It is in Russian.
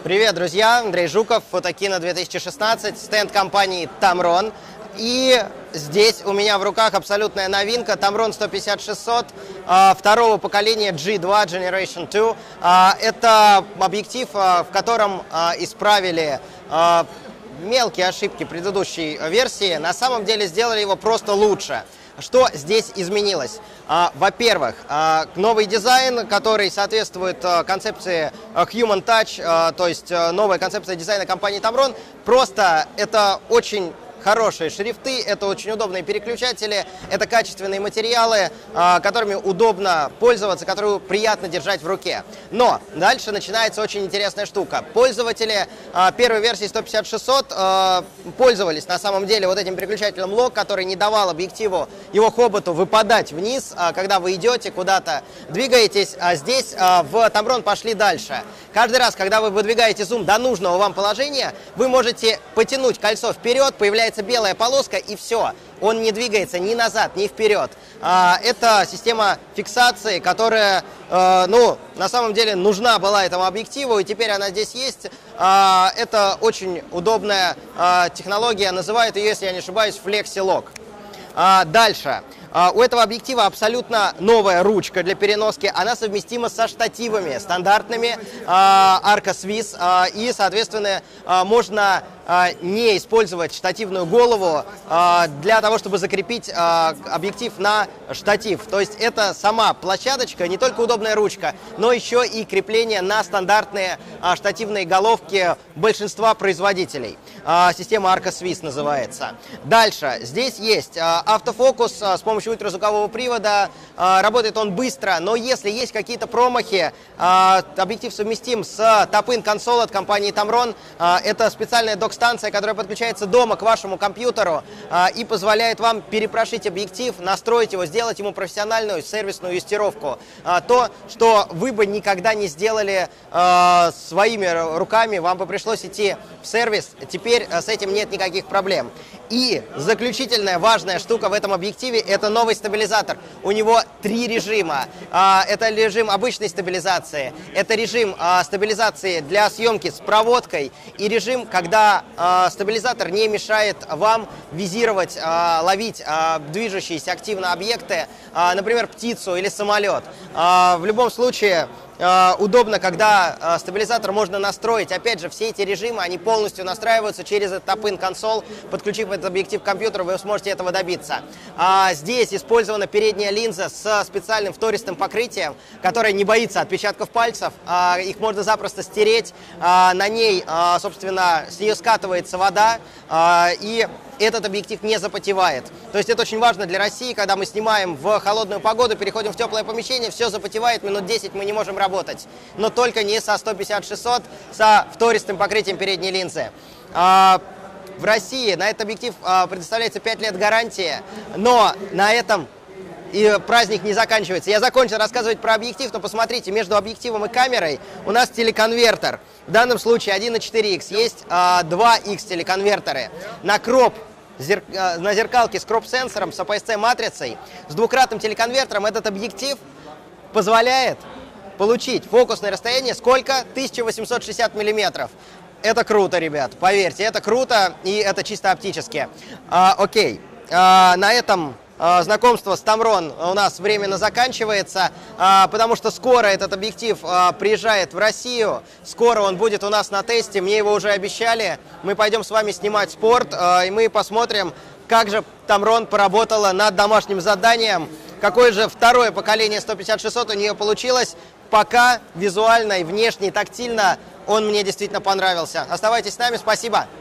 Привет, друзья! Андрей Жуков, Фотокино 2016, стенд компании Tamron. И здесь у меня в руках абсолютная новинка Tamron 150-600 второго поколения G2 Generation 2. Это объектив, в котором исправили мелкие ошибки предыдущей версии. На самом деле сделали его просто лучше. Что здесь изменилось? Во-первых, новый дизайн, который соответствует концепции Human Touch, то есть новая концепция дизайна компании Tamron. Просто это очень хорошие шрифты, это очень удобные переключатели, это качественные материалы, которыми удобно пользоваться, которые приятно держать в руке. Но дальше начинается очень интересная штука. Пользователи первой версии 150-600 пользовались на самом деле вот этим переключателем лок, который не давал объективу, его хоботу выпадать вниз, когда вы идете куда-то, двигаетесь. А здесь в Tamron пошли дальше. Каждый раз, когда вы выдвигаете зум до нужного вам положения, вы можете потянуть кольцо вперед, появляется белая полоска, и все. Он не двигается ни назад, ни вперед. Это система фиксации, которая, на самом деле нужна была этому объективу, и теперь она здесь есть. Это очень удобная технология, называют ее, если я не ошибаюсь, FlexiLock. Дальше. У этого объектива абсолютно новая ручка для переноски. Она совместима со штативами стандартными Arca Swiss. И, соответственно, можно не использовать штативную голову для того, чтобы закрепить объектив на штатив. То есть это сама площадочка, не только удобная ручка, но еще и крепление на стандартные штативные головки большинства производителей. Система Arca Swiss называется. Дальше. Здесь есть автофокус с помощью ультразвукового привода. Работает он быстро, но если есть какие-то промахи, объектив совместим с Top-In Console от компании Tamron. Это специальная док-станция, которая подключается дома к вашему компьютеру и позволяет вам перепрошить объектив, настроить его, сделать ему профессиональную сервисную юстировку. То, что вы бы никогда не сделали своими руками, вам бы пришлось идти в сервис. Теперь с этим нет никаких проблем. И заключительная важная штука в этом объективе – это новый стабилизатор. У него 3 режима. Это режим обычной стабилизации, это режим стабилизации для съемки с проводкой и режим, когда стабилизатор не мешает вам визировать, ловить движущиеся активно объекты, например, птицу или самолет. В любом случае, удобно, когда стабилизатор можно настроить. Опять же, все эти режимы, они полностью настраиваются через Top-In Console. Подключив этот объектив к компьютеру, вы сможете этого добиться. Здесь использована передняя линза с специальным втористым покрытием, которое не боится отпечатков пальцев. Их можно запросто стереть. На ней, собственно, с нее скатывается вода, и этот объектив не запотевает. То есть это очень важно для России, когда мы снимаем в холодную погоду, переходим в теплое помещение, все запотевает, минут 10 мы не можем работать. Но только не со 150-600, со втористым покрытием передней линзы. В России на этот объектив предоставляется 5 лет гарантии, но на этом и праздник не заканчивается. Я закончил рассказывать про объектив, но посмотрите, между объективом и камерой у нас телеконвертер. В данном случае 1.4X, есть 2X телеконвертеры. На зеркалке с кроп-сенсором, с APS-C-матрицей, с двукратным телеконвертером этот объектив позволяет получить фокусное расстояние сколько? 1860 миллиметров. Это круто, ребят, поверьте, это круто, и это чисто оптически. Окей, на этом знакомство с Tamron у нас временно заканчивается, потому что скоро этот объектив приезжает в Россию, скоро он будет у нас на тесте, мне его уже обещали. Мы пойдем с вами снимать спорт, и мы посмотрим, как же Tamron поработала над домашним заданием, какое же второе поколение 150-600 у нее получилось. Пока визуально и внешне, и тактильно он мне действительно понравился. Оставайтесь с нами, спасибо!